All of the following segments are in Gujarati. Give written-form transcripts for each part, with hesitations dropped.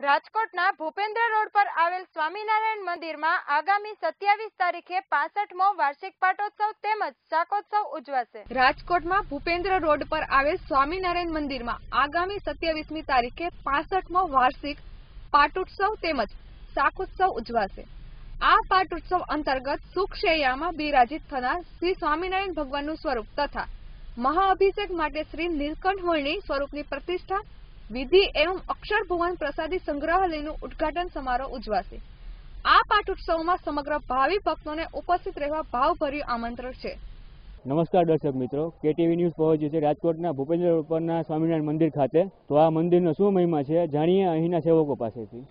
રાજકોટના ભૂપેન્દ્ર રોડ પર આવેલ સ્વામિનારાયણ મંદિરમાં આગામી 27 તારીખે 65મો વાર્ષિક પાટોત્સવ તેમજ શાકોત્સવ ઉજવાશે। રાજકોટમાં ભૂપેન્દ્ર રોડ પર આવેલ સ્વામિનારાયણ મંદિરમાં આગામી 27મી તારીખે 65મો વાર્ષિક પાટોત્સવ તેમજ શાકોત્સવ ઉજવાશે। આ પાટોત્સવ અંતર્ગત સુખશૈયામાં બિરાજિત થનાર શ્રી સ્વામિનારાયણ ભગવાનનું સ્વરૂપ તથા મહાઅભિષેક માટે શ્રી નીલકંઠ વર્ણી સ્વરૂપની પ્રતિષ્ઠા વિધિ એવं અક્ષર ભુવન પ્રસાદી સંગ્રહાલયનું ઉદ્ઘાટન સમારોહ ઉજવાશે। આ પાટોત્સવમાં સમગ્ર ભાવિ ભક્તોને ઉપસ્થિત રહેવા ભાવભર્યું આમંત્રણ છે। નમસ્કાર દર્શક મિત્રો, કેટીવી ન્યૂઝ પહોંચ્યું છે રાજકોટના ભૂપેન્દ્ર રોડ પરના સ્વામિનારાયણ મંદિર ખાતે। તો આ મંદિરનો શું મહિમા છે જાણીએ અહીંના સેવકો પાસેથી।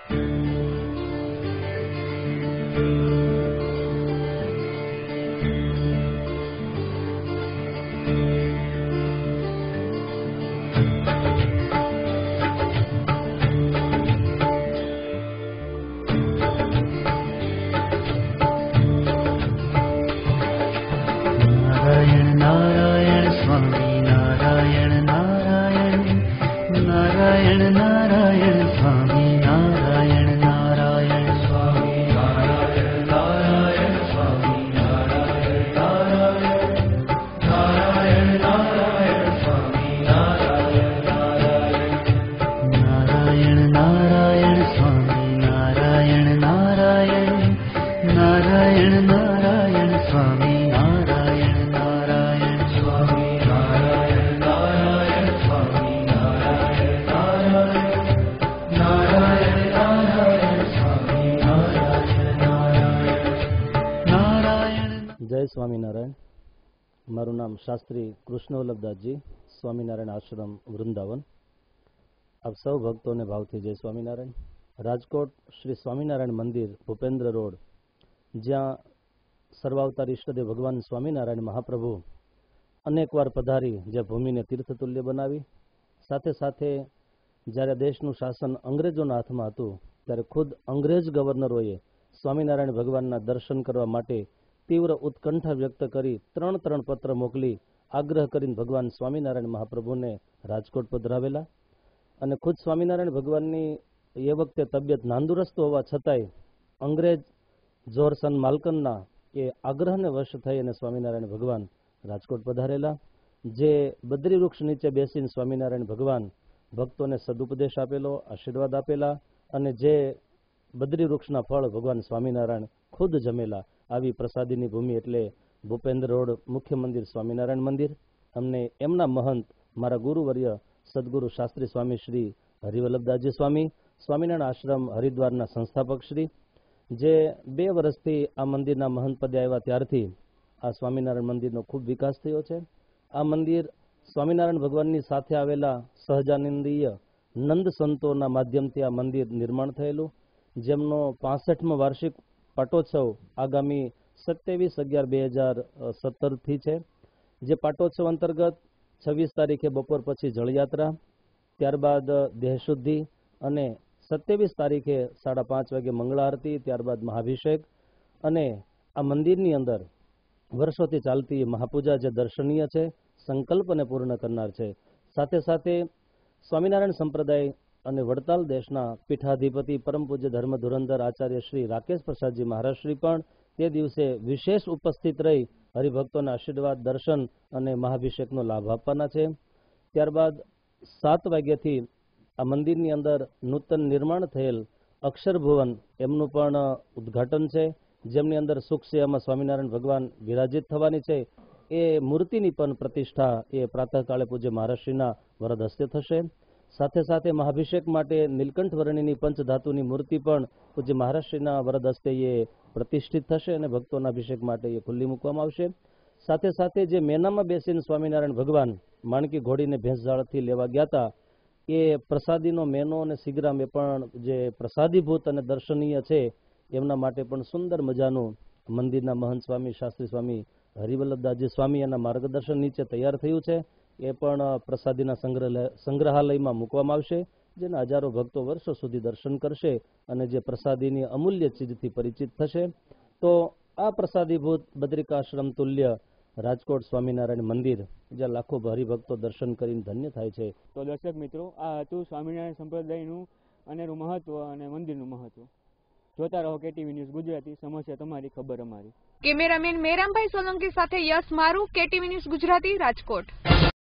नारायण स्वामी नारायण नारायण नारायण नारायण स्वामी नारायण नारायण स्वामी नारायण नारायण स्वामी नारायण नारायण नारायण नारायण स्वामी नारायण नारायण नारायण नारायण स्वामी नारायण नारायण नारायण नारायण स्वामी જય સ્વામિનારાયણ। મારું નામ શાસ્ત્રી કૃષ્ણવલ્લભદાસજી, સ્વામિનારાયણ આશ્રમ વૃંદાવન। આપ સૌ ભક્તોને ભાવથી જય સ્વામિનારાયણ। રાજકોટ શ્રી સ્વામિનારાયણ મંદિર ભૂપેન્દ્ર રોડ, જ્યાં સર્વાવતાર ઈષ્ટદેવ ભગવાન સ્વામિનારાયણ મહાપ્રભુ અનેકવાર પધારી જે ભૂમિને તીર્થતુલ્ય બનાવી, સાથે સાથે જ્યારે દેશનું શાસન અંગ્રેજોના હાથમાં હતું ત્યારે ખુદ અંગ્રેજ ગવર્નરોએ સ્વામિનારાયણ ભગવાનના દર્શન કરવા માટે તીવ્ર ઉત્કંઠા વ્યક્ત કરી ત્રણ પત્ર મોકલી આગ્રહ કરીને ભગવાન સ્વામિનારાયણ મહાપ્રભુને રાજકોટ પધરાવેલા। અને ખુદ સ્વામિનારાયણ ભગવાનની એ વખતે તબિયત નાંદુરસ્ત હોવા છતાંય અંગ્રેજ જોરસન માલ્કનના એ આગ્રહને વશ થઈ અને સ્વામિનારાયણ ભગવાન રાજકોટ પધારેલા, જે બદ્રી વૃક્ષ નીચે બેસીને સ્વામિનારાયણ ભગવાન ભક્તોને સદુપદેશ આપેલો, આશીર્વાદ આપેલા, અને જે બદ્રી વૃક્ષના ફળ ભગવાન સ્વામિનારાયણ ખુદ જમેલા। આવી પ્રસાદીની ભૂમિ એટલે ભૂપેન્દ્ર રોડ મુખ્ય મંદિર સ્વામિનારાયણ મંદિર। અમને એમના મહંત મારા ગુરુવર્ય સદગુરુ શાસ્ત્રી સ્વામી શ્રી હરિવલ્લભદાસજી સ્વામી, સ્વામિનારાયણ આશ્રમ હરિદ્વારના સંસ્થાપક શ્રી, જે 2 વર્ષથી આ મંદિરના મહંત પદે આવ્યા ત્યારથી આ સ્વામિનારાયણ મંદિરનો ખૂબ વિકાસ થયો છે। આ મંદિર સ્વામિનારાયણ ભગવાનની સાથે આવેલા સહજાનંદીય નંદ સંતોના માધ્યમથી આ મંદિર નિર્માણ થયેલું, જેમનો 65મો વાર્ષિક પાટોત્સવ આગામી 27/11/2017થી છે। જે પાટોત્સવ અંતર્ગત 26 તારીખે બપોર પછી જળયાત્રા, ત્યારબાદ દેહશુદ્ધિ અને 27 તારીખે 5:30 વાગે મંગળ આરતી, ત્યારબાદ મહાભિષેક અને આ મંદિરની અંદર વર્ષોથી ચાલતી મહાપૂજા જે દર્શનીય છે, સંકલ્પને પૂર્ણ કરનાર છે। સાથે સાથે સ્વામિનારાયણ સંપ્રદાય અને વડતાલ દેશના પીઠાધિપતિ પરમ પૂજ્ય ધર્મ ધુરંધર આચાર્ય શ્રી રાકેશ પ્રસાદજી મહારાજ શ્રી પણ તે દિવસે વિશેષ ઉપસ્થિત રહી હરિભક્તોના આશીર્વાદ, દર્શન અને મહાભિષેકનો લાભ આપવાના છે। ત્યારબાદ 7 વાગ્યાથી આ મંદિરની અંદર નૂતન નિર્માણ થયેલ અક્ષર ભુવન એમનું પણ ઉદ્ઘાટન છે, જેમની અંદર સુખશૈયામાં સ્વામિનારાયણ ભગવાન વિરાજિત થવાની છે। એ મૂર્તિની પણ પ્રતિષ્ઠા એ પ્રાતઃકાળે પૂજ્ય મહારાજશ્રીના વરદ હસ્તે થશે। સાથે સાથે મહાભિષેક માટે નીલકંઠ વર્ણિની પંચધાતુની મૂર્તિ પણ પૂજ્ય મહારાજશ્રીના વરદ હસ્તે એ પ્રતિષ્ઠિત થશે અને ભક્તોના અભિષેક માટે એ ખુલ્લી મૂકવામાં આવશે। સાથે સાથે જે મેનામાં બેસીને સ્વામિનારાયણ ભગવાન માણકી ઘોડીને ભેંસઝાળથી લેવા ગયા હતા, એ પ્રસાદીનો મેનો અને સિગ્રામ એ પણ જે પ્રસાદીભૂત અને દર્શનીય છે, એમના માટે પણ સુંદર મજાનું મંદિરના મહંત સ્વામી શાસ્ત્રી સ્વામી હરિવલ્લભદાસજી સ્વામી એના માર્ગદર્શન નીચે તૈયાર થયું છે। એ પણ પ્રસાદીના સંગ્રહાલયમાં મૂકવામાં આવશે, જેના હજારો ભક્તો વર્ષો સુધી દર્શન કરશે અને જે પ્રસાદીની અમૂલ્ય ચીજથી પરિચિત થશે। તો આ પ્રસાદીભૂત બદ્રિકાશ્રમ તુલ્ય રાજકોટ સ્વામિનારાયણ મંદિર, જ્યાં લાખો હરિભક્તો દર્શન કરીને ધન્ય થાય છે। તો દર્શક મિત્રો, આ હતું સ્વામિનારાયણ સંપ્રદાયનું અનેરું મહત્વ અને મંદિરનું મહત્વ. જોતા રહો કેટીવી ન્યૂઝ ગુજરાતી, સમસ્યા તમારી, ખબર અમારી. કેમેરામેન મેરામભાઈ સોલંકી સાથે યશ મારું, કેટીવી ન્યૂઝ ગુજરાતી, રાજકોટ.